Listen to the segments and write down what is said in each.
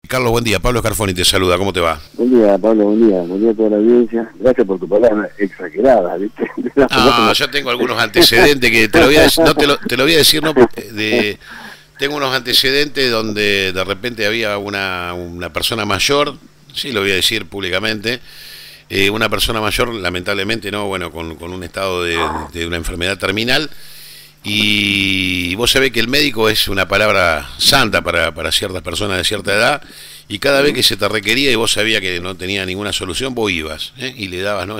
Carlos, buen día. Pablo Scarfoni te saluda. ¿Cómo te va? Buen día, Pablo, buen día a toda la audiencia. Gracias por tu palabra exagerada, ¿viste? Yo tengo algunos antecedentes que te lo voy a decir, te lo voy a decir, no, tengo unos antecedentes donde de repente había una persona mayor, sí lo voy a decir públicamente, una persona mayor, lamentablemente, no, bueno, con un estado de una enfermedad terminal. Y vos sabés que el médico es una palabra santa para ciertas personas de cierta edad, y cada vez que se te requería y vos sabías que no tenía ninguna solución, vos ibas, y le dabas, ¿no?,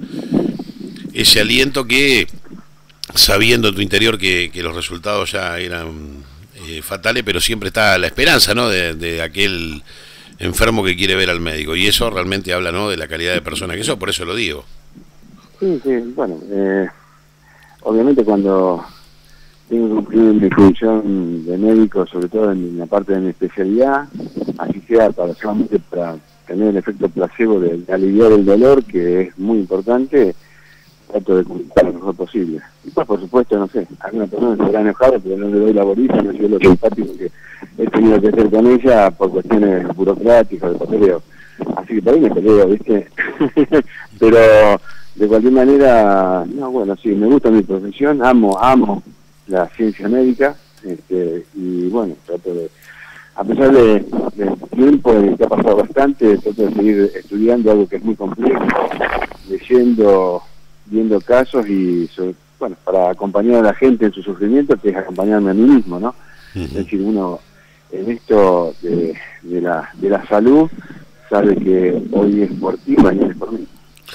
ese aliento que, sabiendo en tu interior que los resultados ya eran fatales, pero siempre está la esperanza, ¿no?, de aquel enfermo que quiere ver al médico, y eso realmente habla, ¿no?, de la calidad de persona que sos, por eso lo digo. Sí, bueno, obviamente cuando tengo que cumplir mi función de médico, sobre todo en la parte de mi especialidad, así sea solamente para tener el efecto placebo de aliviar el dolor, que es muy importante, trato de cumplir lo mejor posible. Y pues, por supuesto, no sé, alguna persona se habrá enojado, pero no le doy la bolilla, no soy lo simpático que he tenido que hacer con ella por cuestiones burocráticas, de papeleo. Así que por ahí me peleo, ¿viste? Pero de cualquier manera, no, bueno, sí, me gusta mi profesión, amo la ciencia médica, y bueno, trato de, a pesar del tiempo que ha pasado bastante, trato de seguir estudiando algo que es muy complejo, leyendo, viendo casos y, bueno, para acompañar a la gente en su sufrimiento, que es acompañarme a mí mismo, ¿no? Es decir, uno en esto de la salud sabe que hoy es por ti, mañana es por mí.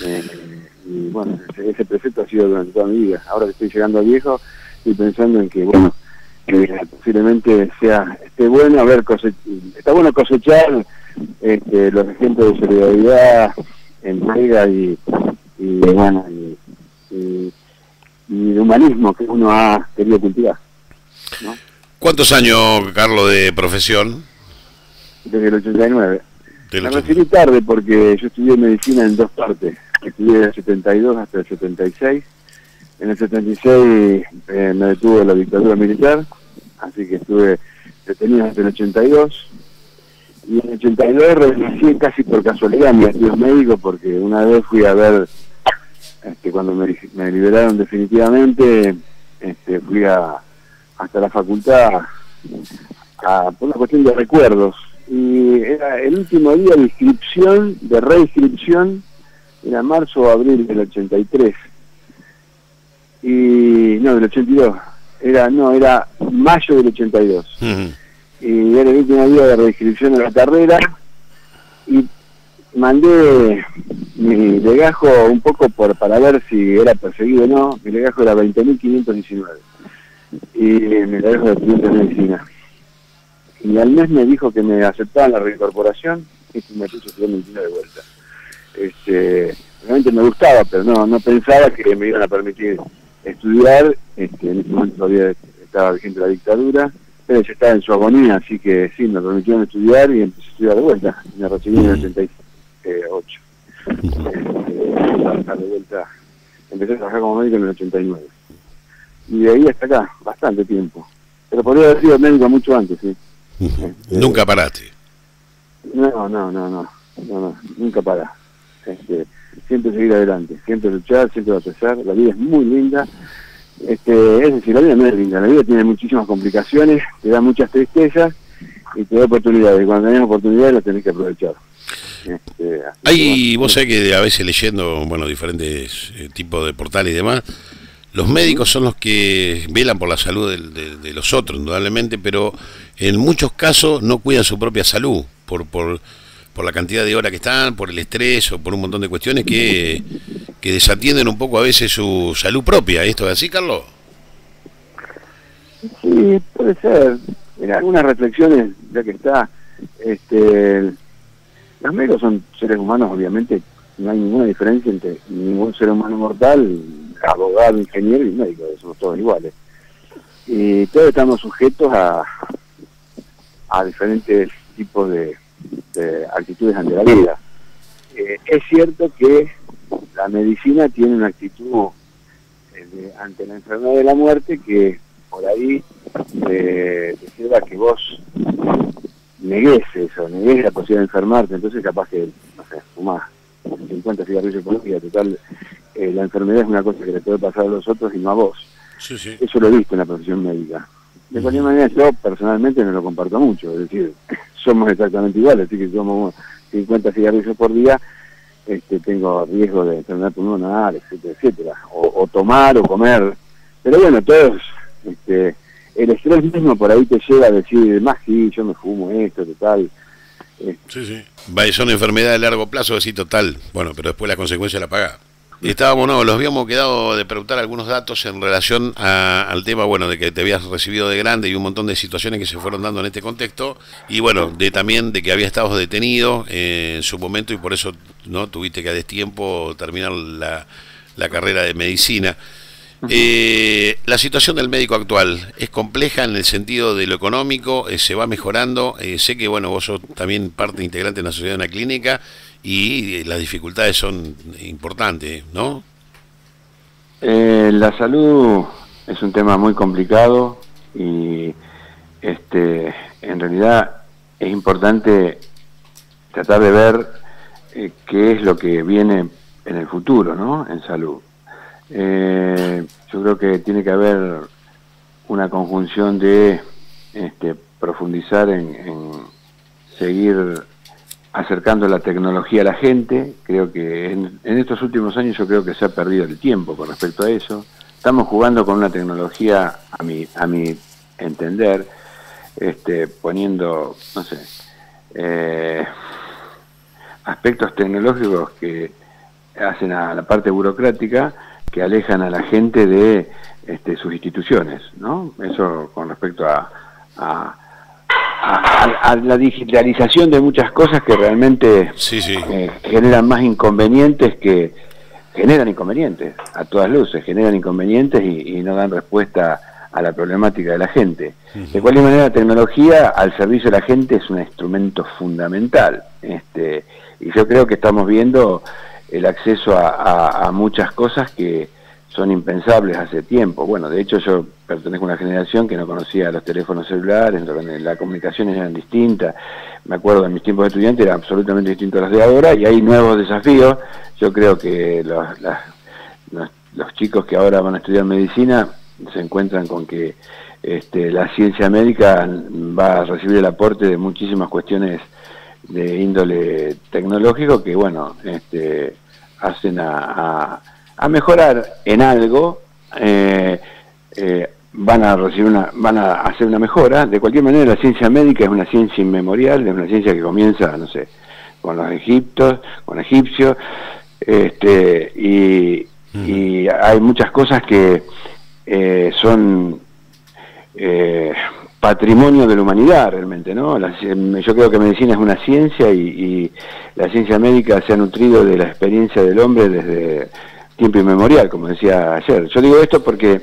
Y bueno, ese precepto ha sido durante toda mi vida. Ahora que estoy llegando a viejo, estoy pensando en que, bueno, posiblemente esté bueno está bueno cosechar los ejemplos de solidaridad, entrega y bueno, y de humanismo que uno ha querido cultivar, ¿no? ¿Cuántos años, Carlos, de profesión? Desde el 89. Me recibí tarde porque yo estudié medicina en dos partes. Estudié del 72 hasta el 76. En el 76 me detuvo la dictadura militar, así que estuve detenido hasta el 82. Y en el 82 renuncié casi por casualidad a mis estudios médicos, porque una vez fui a ver, cuando me liberaron definitivamente, fui hasta la facultad por una cuestión de recuerdos. Y era el último día de inscripción, de reinscripción, era marzo o abril del 83. Y no, del 82. Era mayo del 82. Y era el último día de reinscripción a la carrera, y mandé mi legajo un poco para ver si era perseguido o no. Mi legajo era 20.519 y mi legajo de estudiante de medicina. Y al mes me dijo que me aceptaban la reincorporación y me puse a estudiar medicina de vuelta. Realmente me gustaba, pero no pensaba que me iban a permitir estudiar. En ese momento todavía estaba vigente la dictadura, pero ya estaba en su agonía, así que sí, me permitieron estudiar y empecé a estudiar de vuelta. Me recibí en el 88. De vuelta, empecé a trabajar como médico en el 89. Y de ahí hasta acá, bastante tiempo. Pero podría haber sido médico mucho antes, sí. ¿Nunca paraste? No, nunca parás. Siempre seguir adelante, siempre luchar, siempre batallar. La vida es muy linda. Es decir, la vida no es linda, la vida tiene muchísimas complicaciones, te da muchas tristezas y te da oportunidades. Y cuando tenés oportunidades las tenés que aprovechar. Vos sabés que a veces leyendo, bueno, diferentes tipos de portales y demás, los médicos son los que velan por la salud de los otros, indudablemente, pero en muchos casos no cuidan su propia salud por la cantidad de horas que están, por el estrés o por un montón de cuestiones que desatienden un poco a veces su salud propia. ¿Esto es así, Carlos? Sí, puede ser. En algunas reflexiones, ya que está, los médicos son seres humanos, obviamente, no hay ninguna diferencia entre ningún ser humano mortal, abogado, ingeniero y médico, somos todos iguales. Y todos estamos sujetos a diferentes tipos de actitudes ante la vida. Es cierto que la medicina tiene una actitud ante la enfermedad de la muerte que por ahí te lleva a que vos negues eso, negues la posibilidad de enfermarte, entonces capaz que, no sé, fumás 50 cigarrillos por día, total, la enfermedad es una cosa que le puede pasar a los otros y no a vos. Sí, sí. Eso lo he visto en la profesión médica. De cualquier manera, yo personalmente no lo comparto mucho, es decir, somos exactamente iguales, así que somos 50 cigarrillos por día, tengo riesgo de enfermedad pulmonar, etcétera, etcétera, o tomar o comer, pero bueno, todos, el estrés mismo por ahí te lleva a decir, más sí, yo me fumo esto, total. Sí, sí. Son enfermedades a largo plazo, sí, total, bueno, pero después la consecuencia la paga. Nos habíamos quedado de preguntar algunos datos en relación al tema, bueno, de que te habías recibido de grande y un montón de situaciones que se fueron dando en este contexto, y bueno, también de que había estado detenido en su momento y por eso no tuviste que a destiempo terminar la carrera de medicina. La situación del médico actual es compleja en el sentido de lo económico, se va mejorando, sé que bueno, vos sos también parte integrante de la sociedad de una clínica y las dificultades son importantes, ¿no? La salud es un tema muy complicado y en realidad es importante tratar de ver qué es lo que viene en el futuro, ¿no? En salud. Yo creo que tiene que haber una conjunción de profundizar en seguir acercando la tecnología a la gente. Creo que en estos últimos años yo creo que se ha perdido el tiempo con respecto a eso. Estamos jugando con una tecnología, a mi entender, poniendo, no sé, aspectos tecnológicos que hacen a la parte burocrática, que alejan a la gente de sus instituciones, ¿no? Eso con respecto a la digitalización de muchas cosas que realmente sí, sí. Generan más inconvenientes que generan inconvenientes, a todas luces, generan inconvenientes y no dan respuesta a la problemática de la gente. De cualquier manera, la tecnología al servicio de la gente es un instrumento fundamental, y yo creo que estamos viendo el acceso a muchas cosas que son impensables hace tiempo. Bueno, de hecho yo pertenezco a una generación que no conocía los teléfonos celulares, las comunicaciones eran distintas. Me acuerdo en mis tiempos de estudiante eran absolutamente distintos a los de ahora y hay nuevos desafíos. Yo creo que los chicos que ahora van a estudiar medicina se encuentran con que la ciencia médica va a recibir el aporte de muchísimas cuestiones de índole tecnológico que, bueno, hacen a mejorar en algo, van a hacer una mejora. De cualquier manera, la ciencia médica es una ciencia inmemorial, es una ciencia que comienza, no sé, con los egipcios, y hay muchas cosas que son patrimonio de la humanidad realmente, ¿no? Yo creo que medicina es una ciencia y la ciencia médica se ha nutrido de la experiencia del hombre desde tiempo inmemorial, como decía ayer. Yo digo esto porque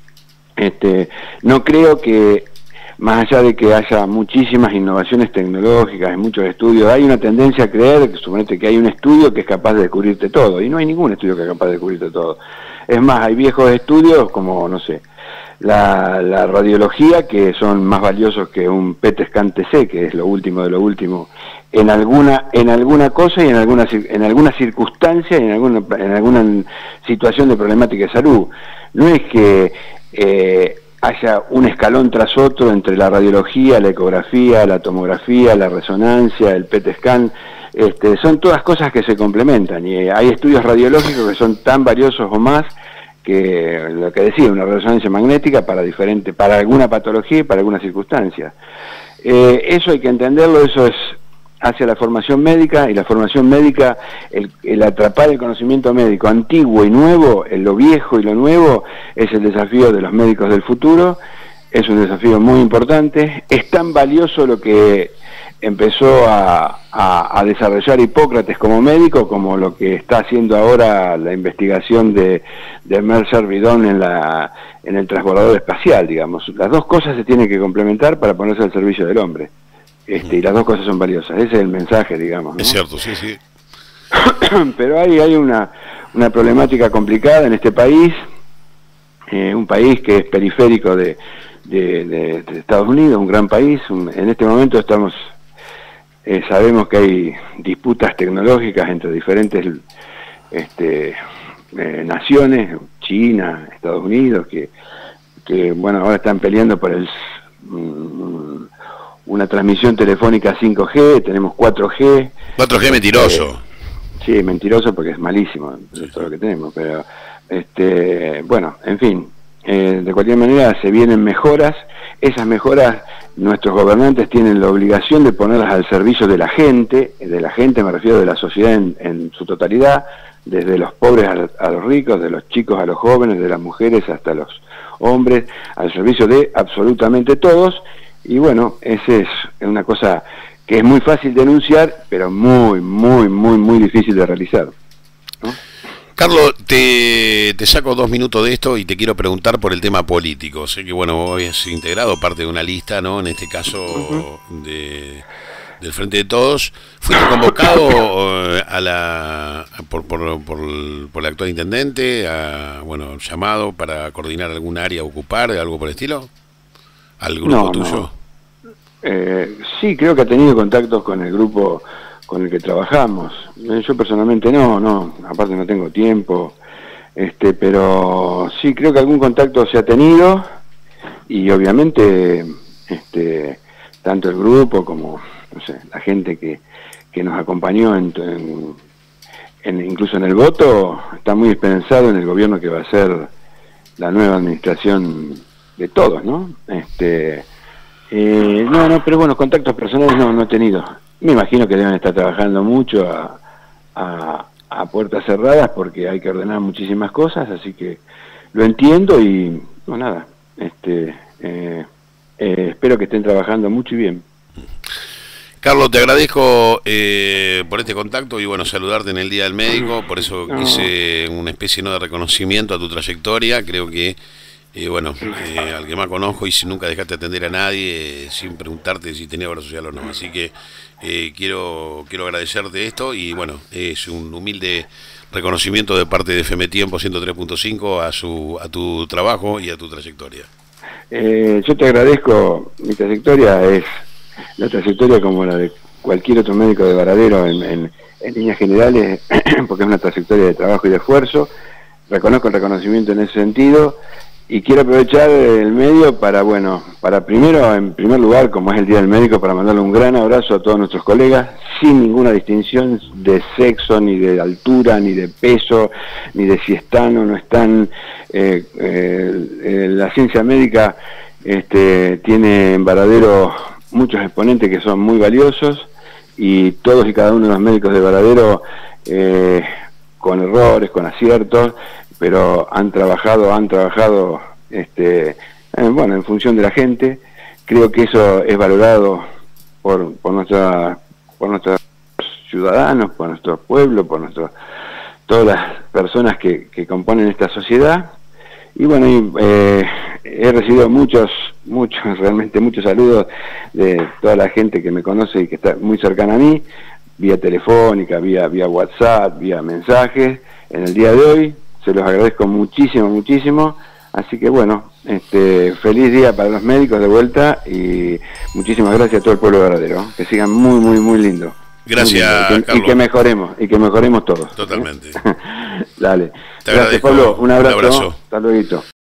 no creo que, más allá de que haya muchísimas innovaciones tecnológicas y muchos estudios, hay una tendencia a creer, que suponete que hay un estudio que es capaz de descubrirte todo, y no hay ningún estudio que es capaz de descubrirte todo. Es más, hay viejos estudios como, no sé, la radiología, que son más valiosos que un PET scan TC, que es lo último de lo último, en alguna cosa y en alguna circunstancia y en alguna situación de problemática de salud. No es que haya un escalón tras otro entre la radiología, la ecografía, la tomografía, la resonancia, el PET scan. Son todas cosas que se complementan y hay estudios radiológicos que son tan valiosos o más que lo que decía, una resonancia magnética para alguna patología y para alguna circunstancia. Eso hay que entenderlo, eso es hacia la formación médica, y la formación médica, el atrapar el conocimiento médico antiguo y nuevo, lo viejo y lo nuevo, es el desafío de los médicos del futuro. Es un desafío muy importante, es tan valioso lo que empezó a desarrollar Hipócrates como médico, como lo que está haciendo ahora la investigación de Mercer Bidón en el transbordador espacial, digamos. Las dos cosas se tienen que complementar para ponerse al servicio del hombre, y las dos cosas son valiosas. Ese es el mensaje, digamos, ¿no? Es cierto, sí, sí. Pero hay una problemática complicada en este país, un país que es periférico de Estados Unidos, un gran país. En este momento estamos sabemos que hay disputas tecnológicas entre diferentes naciones, China, Estados Unidos, que bueno, ahora están peleando por una transmisión telefónica 5G, tenemos 4G. 4G mentiroso. Sí, mentiroso porque es malísimo, sí, todo lo que tenemos, pero bueno, en fin, de cualquier manera se vienen mejoras. Esas mejoras nuestros gobernantes tienen la obligación de ponerlas al servicio de la gente me refiero de la sociedad en su totalidad, desde los pobres a los ricos, de los chicos a los jóvenes, de las mujeres hasta los hombres, al servicio de absolutamente todos. Y bueno, esa es una cosa que es muy fácil de enunciar, pero muy, muy, muy, muy difícil de realizar, ¿no? Carlos, te saco 2 minutos de esto y te quiero preguntar por el tema político. Sé que, bueno, hoy has integrado parte de una lista, ¿no? En este caso del Frente de Todos. ¿Fuiste convocado por el actual intendente, bueno, llamado para coordinar algún área a ocupar, algo por el estilo? ¿Al grupo tuyo? Sí, creo que ha tenido contactos con el grupo con el que trabajamos. Yo personalmente no, aparte no tengo tiempo, pero sí creo que algún contacto se ha tenido, y obviamente tanto el grupo como, no sé, la gente que nos acompañó incluso en el voto, está muy esperanzado en el gobierno que va a ser la nueva administración de todos, ¿no? Pero bueno, contactos personales no he tenido. Me imagino que deben estar trabajando mucho a puertas cerradas porque hay que ordenar muchísimas cosas, así que lo entiendo y no, nada, espero que estén trabajando mucho y bien. Carlos, te agradezco por este contacto y bueno, saludarte en el Día del Médico, por eso quise una especie de reconocimiento a tu trayectoria. Creo que bueno, al que más conozco, y si nunca dejaste atender a nadie sin preguntarte si tenía obra social o no, así que quiero agradecerte esto, y bueno, es un humilde reconocimiento de parte de FM Tiempo 103.5 a tu trabajo y a tu trayectoria. Yo te agradezco. Mi trayectoria es la trayectoria como la de cualquier otro médico de Varadero en líneas generales, porque es una trayectoria de trabajo y de esfuerzo. Reconozco el reconocimiento en ese sentido. Y quiero aprovechar el medio para primero, en primer lugar, como es el Día del Médico, para mandarle un gran abrazo a todos nuestros colegas, sin ninguna distinción de sexo, ni de altura, ni de peso, ni de si están o no están. La ciencia médica tiene en Varadero muchos exponentes que son muy valiosos, y todos y cada uno de los médicos de Varadero, con errores, con aciertos, pero han trabajado en función de la gente. Creo que eso es valorado por nuestros ciudadanos, por nuestro pueblo, todas las personas que componen esta sociedad. Y bueno, he recibido realmente muchos saludos de toda la gente que me conoce y que está muy cercana a mí, vía telefónica, vía WhatsApp, vía mensajes, en el día de hoy. Se los agradezco muchísimo, muchísimo. Así que bueno, feliz día para los médicos de vuelta, y muchísimas gracias a todo el pueblo de Varadero. Que sigan muy, muy, muy lindo. Gracias, Carlos. Y que mejoremos todos. Totalmente. Dale. Te gracias, Pablo. Un abrazo. Un abrazo. Hasta luego.